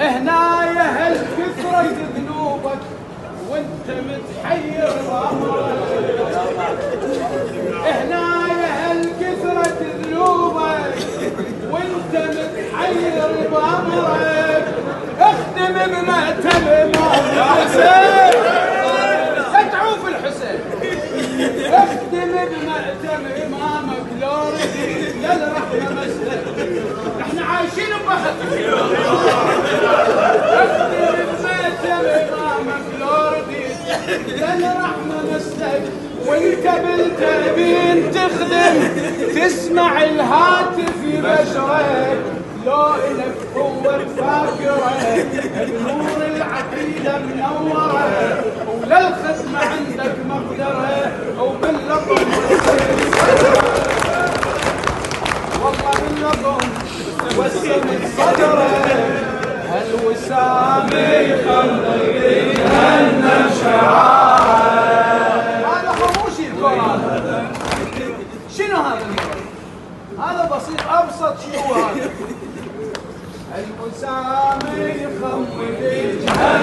هنا يا هل كثرة ذنوبك وانت متحير بأمرك، هنا يا هل كثرة ذنوبك وانت متحير بأمرك، اختم بمأتم امام الحسين، لا تعوف الحسين، اختم بمأتم امامك لو رديت للرحمة مسلك، احنا عايشين ببخت، اختم بمأتم امامك لو رديت للرحمة مسلك، وانت بالتأبين تخدم تسمع الهاتف يبشرك، لو إلك قوة فاكرة بنور العقيدة منورة، وللخدمة عندك مقدرة وباللطم والله باللطم وسمت صدره، هالوسام يخلق جهنم شعاع. هذا خموشي القرآن. شنو هذا القرآن؟ هذا بسيط ابسط شيء هو هذا. الوسام يخلق جهنم